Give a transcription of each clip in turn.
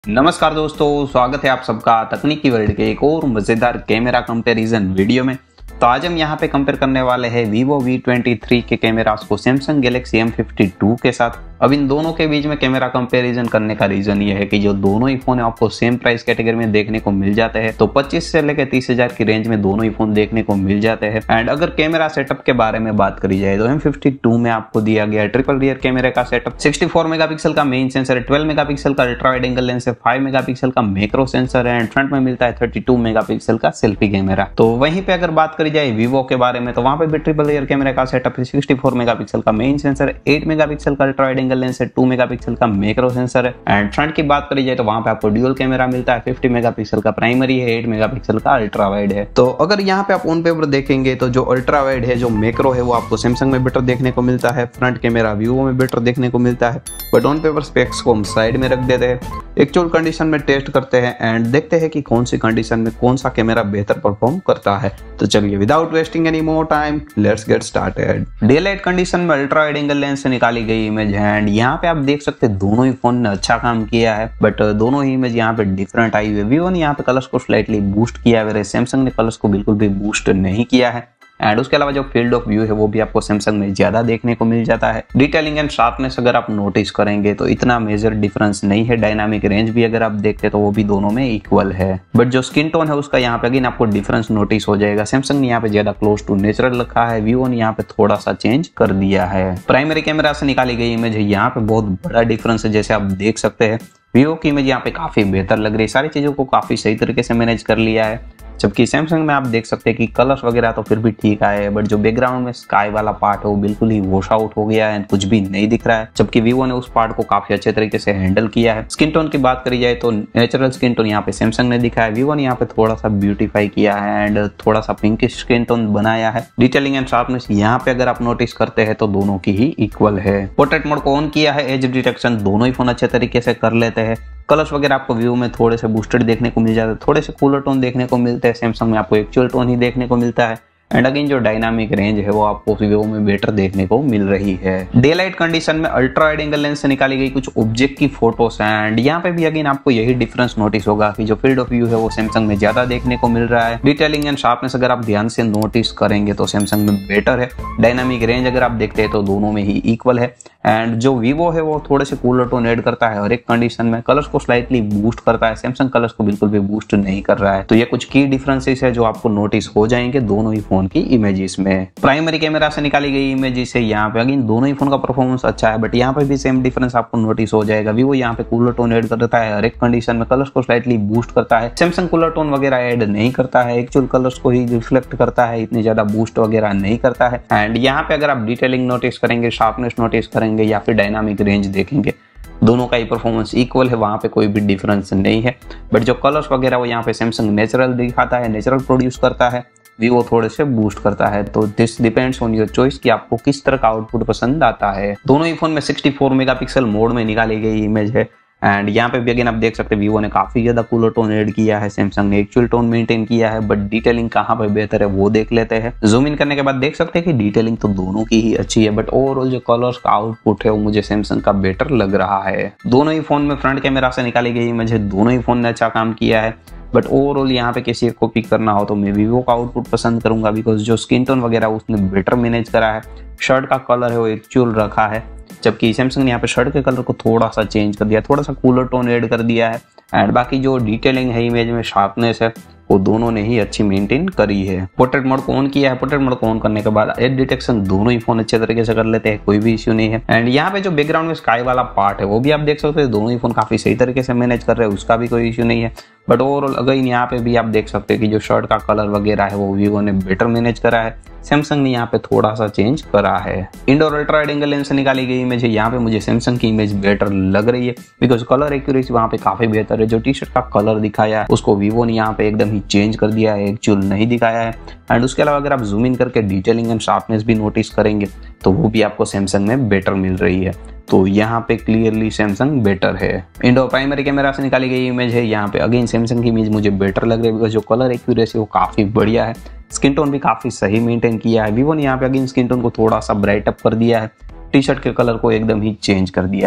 नमस्कार दोस्तों, स्वागत है आप सबका तकनीकी वर्ल्ड के एक और मजेदार कैमरा कंपैरिजन वीडियो में। तो आज हम यहाँ पे कंपेयर करने वाले हैं Vivo V23 के कैमरास को Samsung Galaxy M52 के साथ। अब इन दोनों के बीच में कैमरा कंपैरिजन करने का रीजन ये है कि जो दोनों ही फोन आपको सेम प्राइस कैटेगरी में देखने को मिल जाते हैं। तो 25 से लेकर 30,000 की रेंज में दोनों ही फोन देखने को मिल जाते हैं। एंड अगर कैमरा सेटअप के बारे में बात करी जाए तो M52 में आपको दिया गया ट्रिपल रियर कैमरे का सेटअप, 64 मेगापिक्सल का मेन सेंसर है, 12 मेगापिक्सल का अल्ट्रा वाइड एंगल लेंस है, 5 मेगापिक्सल का मैक्रो सेंसर है एंड फ्रंट में मिलता है 32 मेगापिक्सल का सेल्फी कैमरा। तो वहीं पे अगर बात करी जाए Vivo के बारे में तो वहां पे भी ट्रिपल रियर कैमरे का सेटअप है, 64 मेगापिक्सल का मेन सेंसर है, 8 मेगापिक्सल का अल्ट्रा वाइड एंगल लेंस है, 2 मेगापिक्सल का मैक्रो सेंसर है। एंड फ्रंट की बात करी जाए तो वहां पे आपको ड्यूल कैमरा मिलता है, 50 मेगापिक्सल का प्राइमरी है, 8 मेगापिक्सल का अल्ट्रा वाइड है। तो अगर यहाँ पे आप ऑन पेपर देखेंगे तो जो अल्ट्रा वाइड है, जो मैक्रो है, वो आपको सैमसंग में बेटर देखने को मिलता है, फ्रंट कैमरा Vivo में बेटर देखने को मिलता है। बट ऑन पेपर स्पेक्स को हम साइड में रख देते हैं, एक्चुअल कंडीशन में टेस्ट करते हैं एंड देखते हैं कि कौन सी कंडीशन में कौन सा कैमरा बेहतर परफॉर्म करता है। तो चलिए without wasting any more time let's get started. Daylight condition में अल्ट्रा वाइड एंगल लेंस से निकाली गई इमेज है एंड यहाँ पे आप देख सकते हैं दोनों ही फोन ने अच्छा काम किया है, बट दोनों ही इमेज यहाँ पे डिफरेंट आई हुई है। Vivo ने यहाँ पे कलर्स को स्लाइटली बूस्ट किया है, सैमसंग ने कलर्स को बिल्कुल भी बूस्ट नहीं किया है। एंड उसके अलावा जो फील्ड ऑफ व्यू है वो भी आपको सैमसंग में ज्यादा देखने को मिल जाता है। डिटेलिंग एंड शार्पनेस अगर आप नोटिस करेंगे तो इतना मेजर डिफरेंस नहीं है। डायनामिक रेंज भी अगर आप देखते तो वो भी दोनों में इक्वल है, बट जो स्किन टोन है उसका यहाँ पे अगेन आपको डिफरेंस नोटिस हो जाएगा। सैमसंग ने यहाँ पे ज्यादा क्लोज टू नेचुरल रखा है, Vivo ने यहाँ पे थोड़ा सा चेंज कर दिया है। प्राइमरी कैमरा से निकाली गई इमेज है, यहाँ पे बहुत बड़ा डिफरेंस है। जैसे आप देख सकते हैं Vivo की इमेज यहाँ पे काफी बेहतर लग रही है, सारी चीजों को काफी सही तरीके से मैनेज कर लिया है। जबकि सैमसंग में आप देख सकते हैं कि कलर्स वगैरह तो फिर भी ठीक आए, बट जो बैकग्राउंड में स्काई वाला पार्ट है वो बिल्कुल ही वॉश आउट हो गया है, कुछ भी नहीं दिख रहा है। जबकि Vivo ने उस पार्ट को काफी अच्छे तरीके से हैंडल किया है। स्किन टोन की बात करी जाए तो नेचुरल स्किन टोन यहाँ पे सैमसंग ने दिखाया है, Vivo ने यहाँ पे थोड़ा सा ब्यूटीफाई किया है एंड थोड़ा सा पिंकिश स्किन टोन बनाया है। डिटेलिंग एंड शार्पनेस यहाँ पे अगर आप नोटिस करते हैं तो दोनों की ही इक्वल है। पोर्ट्रेट मोड को ऑन किया है, एज डिटेक्शन दोनों ही फोन अच्छे तरीके से कर लेते हैं। कलर्स वगैरह आपको Vivo में थोड़े से बूस्टेड देखने को मिल जाते हैं, थोड़े से कूलर टोन देखने को मिलते हैं। सैमसंग में आपको एक्चुअल टोन ही देखने को मिलता है। एंड अगेन जो डायनामिक रेंज है वो आपको Vivo में बेटर देखने को मिल रही है। डे लाइट कंडीशन में अल्ट्रा वाइड एंगल लेंस से निकाली गई कुछ ऑब्जेक्ट की फोटोस हैं एंड यहाँ पे भी अगेन आपको यही डिफरेंस नोटिस होगा कि जो फील्ड ऑफ व्यू है वो सैमसंग में ज्यादा देखने को मिल रहा है। डिटेलिंग एंड शार्पनेस अगर आप ध्यान से नोटिस करेंगे तो सैमसंग में बेटर है। डायनामिक रेंज अगर आप देखते हैं तो दोनों में ही इक्वल है। एंड जो Vivo है वो थोड़े से कूलर टोन ऐड करता है हर एक कंडीशन में, कलर्स को स्लाइटली बूस्ट करता है। सैमसंग कलर्स को बिल्कुल भी बूस्ट नहीं कर रहा है। तो ये कुछ की डिफरेंसेस है जो आपको नोटिस हो जाएंगे दोनों ही फोन की इमेजेस में। प्राइमरी कैमरा से निकाली गई इमेजेस है, यहाँ पे अगेन दोनों ही फोन का परफॉर्मेंस अच्छा है, बट यहाँ पे भी सेम डिफरेंस आपको नोटिस हो जाएगा। Vivo यहाँ पे कूलर टोन ऐड करता है हर एक कंडीशन में, कलर्स को स्लाइटली बूस्ट करता है। सैमसंग कूलर टोन वगैरह ऐड नहीं करता है, एक्चुअल कलर्स को ही रिफ्लेक्ट करता है, इतनी ज्यादा बूस्ट वगैरह नहीं करता है। एंड यहाँ पे अगर आप डिटेलिंग नोटिस करेंगे, शार्पनेस नोटिस करेंगे या फिर डायनामिक रेंज देखेंगे, दोनों का ही परफॉर्मेंस इक्वल है, वहां पे कोई भी डिफरेंस नहीं है। बट जो कलर्स वगैरह वो यहाँ पे सैमसंग नेचुरल दिखाता है, नेचुरल प्रोड्यूस करता है, Vivo थोड़े से बूस्ट करता है। तो this depends on your choice कि आपको किस तरह का आउटपुट पसंद आता है। दोनों ही फोन में 64 मेगापिक्सल मोड में निकाली गई इमेज है एंड यहाँ पे भी अगेन आप देख सकते हैं Vivo ने काफी ज्यादा कूलर टोन ऐड किया है, सैमसंग ने एक्चुअल टोन मेंटेन किया है। बट डिटेलिंग कहाँ पे बेहतर है वो देख लेते हैं। जूम इन करने के बाद देख सकते हैं कि डिटेलिंग तो दोनों की ही अच्छी है, बट ओवरऑल जो कलर्स का आउटपुट है वो मुझे सैमसंग का बेटर लग रहा है। दोनों ही फोन में फ्रंट कैमरा से निकाली गई इमेज है, दोनों ही फोन ने अच्छा काम किया है। बट ओवरऑल यहाँ पे किसी एक को पिक करना हो तो मैं Vivo का आउटपुट पसंद करूंगा, बिकॉज जो स्किन टोन वगैरह उसने बेटर मैनेज करा है। शर्ट का कलर है वो एक्चुअल रखा है, जबकि सैमसंग ने यहाँ पे शर्ट के कलर को थोड़ा सा चेंज कर दिया, थोड़ा सा कूलर टोन ऐड कर दिया है। एंड बाकी जो डिटेलिंग है इमेज में, शार्पनेस है, वो दोनों ने ही अच्छी मेंटेन करी है। पोर्ट्रेट मोड को ऑन किया है, पोर्ट्रेट मोड को ऑन करने के बाद एज डिटेक्शन दोनों ही फोन अच्छे तरीके से कर लेते हैं, कोई भी इश्यू नहीं है। एंड यहाँ पे जो बैकग्राउंड में स्काई वाला पार्ट है वो भी आप देख सकते हैं, दोनों ही फोन काफी सही तरीके से मैनेज कर रहे हैं, उसका भी कोई इश्यू नहीं है। बट ओवरऑल अगेन यहाँ पे भी आप देख सकते हैं कि जो शर्ट का कलर वगैरह है वो Vivo ने बेटर मैनेज करा है, सैमसंग ने यहाँ पे थोड़ा सा चेंज करा है। Indoor ultra wide angle lens से निकाली गई इमेज है, यहाँ पे मुझे सैमसंग की इमेज बेटर लग रही है, बिकॉज कलर एक्यूरेसी वहाँ पे काफी बेहतर है। जो टी शर्ट का कलर दिखाया है उसको Vivo ने यहाँ पे एकदम ही चेंज कर दिया है, एक्चुअल नहीं दिखाया है। एंड उसके अलावा अगर आप जूम इन करके डिटेलिंग एंड शार्पनेस भी नोटिस करेंगे तो वो भी आपको सैमसंग में बेटर मिल रही है। तो यहाँ पे क्लियरली सैमसंग बेटर है। इंडोर प्राइमरी कैमरा से निकाली गई इमेज है, यहाँ पे अगेन सैमसंग की इमेज मुझे बेटर लग रही है, बिकॉज जो कलर एक्यूरेसी वो काफी बढ़िया है, स्किन टोन भी काफी सही मेंटेन किया है। Vivo ने यहाँ पे अगेन स्किन टोन को थोड़ा सा ब्राइट अप कर दिया है, टी शर्ट के कलर को एकदम ही चेंज कर दिया है।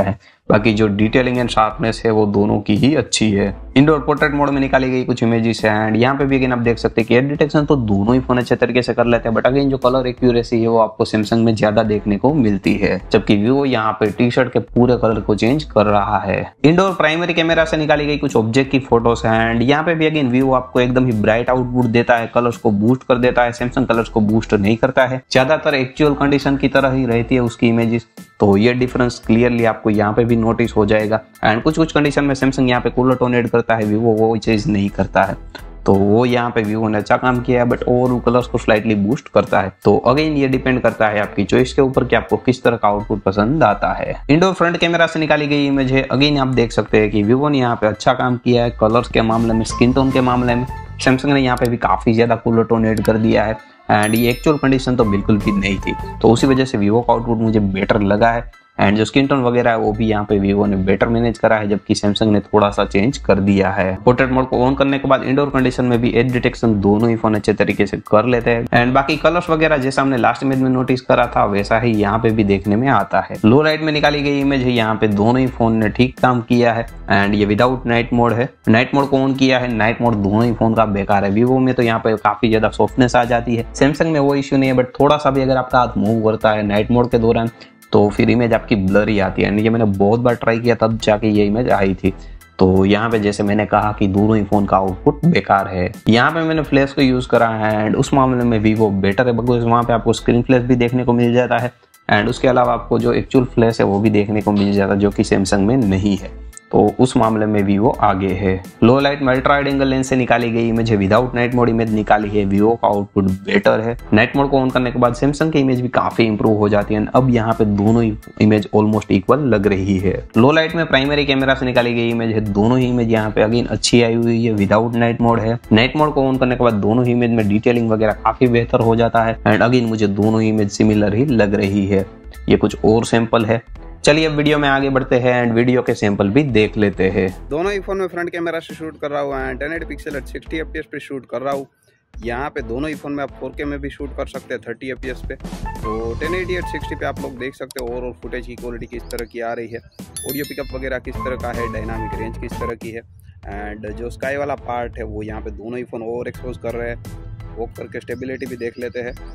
बाकी जो डिटेलिंग एंड शार्पनेस है वो दोनों की ही अच्छी है। इंडोर पोर्ट्रेट मोड में निकाली गई कुछ इमेजेस है एंड यहाँ पे भी अगेन आप देख सकते हैं कि एड डिटेक्शन तो दोनों ही फोन अच्छे तरीके से कर लेते हैं, बट अगेन जो कलर एक्यूरेसी है वो आपको सैमसंग में ज्यादा देखने को मिलती है, जबकि वीवो यहाँ पे टी शर्ट के पूरे कलर को चेंज कर रहा है। इंडोर प्राइमरी कैमरा से निकाली गई कुछ ऑब्जेक्ट की फोटोज है एंड यहाँ पे भी अगेन वीवो आपको एकदम ही ब्राइट आउटपुट देता है, कलर्स को बूस्ट कर देता है। सैमसंग कलर्स को बूस्ट नहीं करता है, ज्यादातर एक्चुअल कंडीशन की तरह ही रहती है उसकी इमेजेस, तो ये डिफरेंस क्लियरली आपको यहाँ पे भी नोटिस हो जाएगा। एंड कुछ कंडीशन में सैमसंग यहाँ पे कूलर टोन ऐड करता है, वीवो वो चीज नहीं करता है, तो वो यहाँ पे वीवो ने अच्छा काम किया है, बट ओवरऑल कलर्स को स्लाइटली बूस्ट करता है। तो अगेन ये डिपेंड करता है आपकी चॉइस के ऊपर कि आपको किस तरह का आउटपुट पसंद आता है। इंडोर फ्रंट कैमरा से निकाली गई इमेज है, अगेन आप देख सकते हैं कि वीवो ने यहाँ पे अच्छा काम किया है कलर्स के मामले में, स्किन टोन के मामले में। सैमसंग ने यहाँ पे भी काफी ज्यादा कूलर टोन ऐड कर दिया है एंड ये एक्चुअल कंडीशन तो बिल्कुल भी नहीं थी, तो उसी वजह से वीवो का आउटपुट मुझे बेटर लगा है। एंड जो स्किन टोन वगैरह है वो भी यहाँ पे वीवो ने बेटर मैनेज करा है, जबकि सैमसंग ने थोड़ा सा चेंज कर दिया है। पोर्ट्रेट मोड को ऑन करने के बाद इंडोर कंडीशन में भी एज डिटेक्शन दोनों ही फोन अच्छे तरीके से कर लेते हैं एंड बाकी कलर्स वगैरह जैसा हमने लास्ट इमेज में नोटिस करा था वैसा ही यहाँ पे भी देखने में आता है। लो लाइट में निकाली गई इमेज है, यहाँ पे दोनों ही फोन ने ठीक काम किया है एंड ये विदाउट नाइट मोड है। नाइट मोड को ऑन किया है, नाइट मोड दोनों ही फोन का बेकार है। वीवो में तो यहाँ पे काफी ज्यादा सॉफ्टनेस आ जाती है, सैमसंग में वो इश्यू नहीं है, बट थोड़ा सा भी अगर आपका हाथ मूव करता है नाइट मोड के दौरान तो फिर इमेज आपकी ब्लरी आती है। ये मैंने बहुत बार ट्राई किया तब जाके ये इमेज आई थी। तो यहाँ पे जैसे मैंने कहा कि दोनों ही फोन का आउटपुट बेकार है। यहाँ पे मैंने फ्लैश को यूज करा है एंड उस मामले में वीवो बेटर है, बिकॉज वहाँ पे आपको स्क्रीन फ्लैश भी देखने को मिल जाता है एंड उसके अलावा आपको जो एक्चुअल फ्लैश है वो भी देखने को मिल जाता है, जो कि सैमसंग में नहीं है, तो उस मामले में वीवो आगे है। लो लाइट में अल्ट्रा वाइड एंगल लेंस से निकाली गई इमेज है, विदाउट नाइट मोड इमेज निकाली है, वीवो का आउटपुट बेटर है। नाइट मोड को ऑन करने के बाद सैमसंग की इमेज भी काफी इंप्रूव हो जाती है, अब यहाँ पे दोनों ही इमेज ऑलमोस्ट इक्वल लग रही है। लो लाइट में प्राइमरी कैमरा से निकाली गई इमेज है, दोनों ही इमेज यहाँ पे अगेन अच्छी आई हुई है, विदाउट नाइट मोड है। नाइट मोड को ऑन करने के बाद दोनों ही इमेज में डिटेलिंग वगैरह काफी बेहतर हो जाता है एंड अगेन मुझे दोनों ही इमेज सिमिलर ही लग रही है। ये कुछ और सैंपल है, चलिए अब वीडियो में आगे बढ़ते हैं एंड वीडियो के सैंपल भी देख लेते हैं। दोनों ही फोन में फ्रंट कैमरा से शूट कर रहा हूँ एंड 1080 पिक्सल एट 60 fps पे शूट कर रहा हूँ। यहाँ पे दोनों ही फोन में आप 4K में भी शूट कर सकते हैं 30 fps पे, तो 1080 एट 60 पे आप लोग देख सकते हो ओवरऑल फुटेज की क्वालिटी किस तरह की आ रही है, ऑडियो पिकअप वगैरह किस तरह का है, डायनामिक रेंज किस तरह की है एंड जो स्काई वाला पार्ट है वो यहाँ पे दोनों ही फोन ओवर एक्सपोज कर रहे हैं। वॉक करके स्टेबिलिटी भी देख लेते हैं,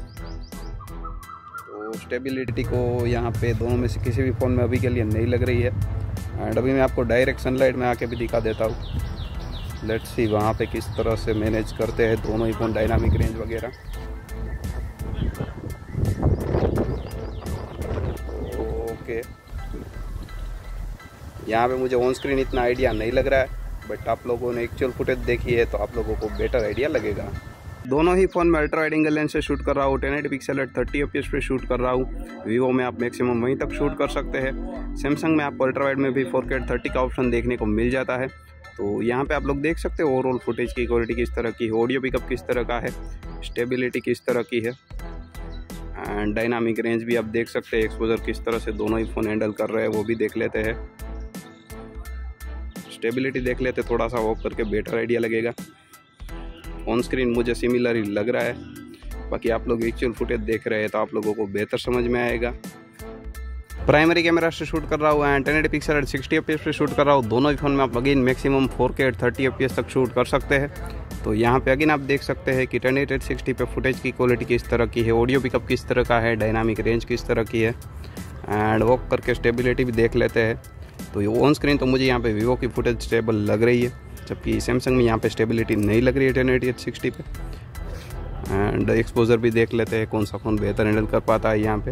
स्टेबिलिटी को यहाँ पे दोनों में से किसी भी फ़ोन में अभी के लिए नहीं लग रही है एंड अभी मैं आपको डायरेक्ट सनलाइट में आके भी दिखा देता हूँ। लेट्स सी वहाँ पे किस तरह से मैनेज करते हैं दोनों ही फ़ोन डायनामिक रेंज वगैरह। ओके, यहाँ पे मुझे ऑन स्क्रीन इतना आइडिया नहीं लग रहा है, बट आप लोगों ने एक्चुअल फुटेज देखी है तो आप लोगों को बेटर आइडिया लगेगा। दोनों ही फ़ोन में अल्ट्रा वाइड एंगल लेंस से शूट कर रहा हूँ, 1080 पिक्सल एट 30 fps पे शूट कर रहा हूँ। वीवो में आप मैक्सिमम वहीं तक शूट कर सकते हैं। सैमसंग में आपको अल्ट्रा वाइड में भी 4K 30 का ऑप्शन देखने को मिल जाता है। तो यहाँ पे आप लोग देख सकते हो ओवरऑल फुटेज की क्वालिटी किस तरह की है, ऑडियो पिकअप किस तरह का है, स्टेबिलिटी किस तरह की है एंड डायनामिक रेंज भी आप देख सकते हैं, एक्सपोजर किस तरह से दोनों ही फ़ोन हैंडल कर रहे हैं वो भी देख लेते हैं। स्टेबिलिटी देख लेते, थोड़ा सा वॉक करके बेटर आइडिया लगेगा। ऑन स्क्रीन मुझे सिमिलर ही लग रहा है, बाकी आप लोग एक्चुअल फुटेज देख रहे हैं तो आप लोगों को बेहतर समझ में आएगा। प्राइमरी कैमरा से शूट कर रहा हूँ एंड 1080 पिक्सल एट 60 fps पे शूट कर रहा हूँ। दोनों ही फ़ोन में आप again maximum 4K at 30 fps तक शूट कर सकते हैं। तो यहाँ पे अगेन आप देख सकते हैं कि 1080 एट 60 पे फुटेज की क्वालिटी किस तरह की है, ऑडियो पिकअप किस तरह का है, डायनामिक रेंज किस तरह की है एंड वॉक करके स्टेबिलिटी भी देख लेते हैं। तो ये ऑन स्क्रीन तो मुझे यहाँ पे वीवो की फुटेज स्टेबल लग रही है, जबकि सैमसंग में यहाँ पे स्टेबिलिटी नहीं लग रही है 1080 एट 60 पे एंड एक्सपोजर भी देख लेते हैं कौन सा फ़ोन बेहतर हैंडल कर पाता है यहाँ पे।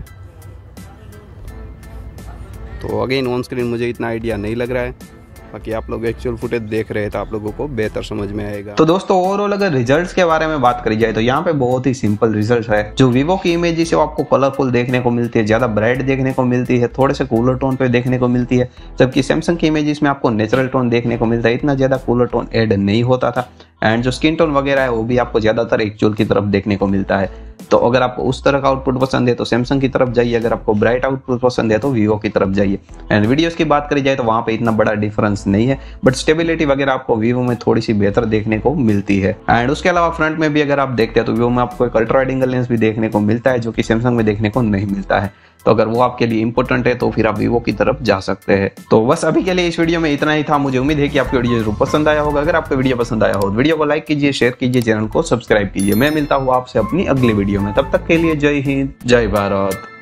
तो अगेन ऑन स्क्रीन मुझे इतना आइडिया नहीं लग रहा है, बाकी आप लोग एक्चुअल फुटेज देख रहे हैं तो आप लोगों को बेहतर समझ में आएगा। तो दोस्तों ओवरऑल अगर रिजल्ट्स के बारे में बात करी जाए तो यहाँ पे बहुत ही सिंपल रिजल्ट है। जो वीवो की इमेज है वो आपको कलरफुल देखने को मिलती है, ज्यादा ब्राइट देखने को मिलती है, थोड़े से कूलर टोन पे देखने को मिलती है, जबकि सैमसंग की इमेजेस में आपको नेचुरल टोन देखने को मिलता है, इतना ज्यादा कूलर टोन ऐड नहीं होता था एंड जो स्किन टोन वगैरह है वो भी आपको ज्यादातर एक्चुअल की तरफ देखने को मिलता है। तो अगर आपको उस तरह का आउटपुट पसंद है तो सैमसंग की तरफ जाइए, अगर आपको ब्राइट आउटपुट पसंद है तो वीवो की तरफ जाइए। एंड वीडियोस की बात करी जाए तो वहां पे इतना बड़ा डिफरेंस नहीं है, बट स्टेबिलिटी वगैरह आपको वीवो में थोड़ी सी बेहतर देखने को मिलती है। एंड उसके अलावा फ्रंट में भी अगर आप देखते हैं तो वीवो में आपको एक अल्ट्रा वाइड एंगल लेंस भी देखने को मिलता है, जो कि सैमसंग में देखने को नहीं मिलता है। तो अगर वो आपके लिए इंपॉर्टेंट है तो फिर आप वीवो की तरफ जा सकते हैं। तो बस अभी के लिए इस वीडियो में इतना ही था। मुझे उम्मीद है कि आपको वीडियो जरूर पसंद आया होगा। अगर आपको वीडियो पसंद आया हो तो वीडियो को लाइक कीजिए, शेयर कीजिए, चैनल को सब्सक्राइब कीजिए। मैं मिलता हूँ आपसे अपनी अगली वीडियो में, तब तक के लिए जय हिंद, जय भारत।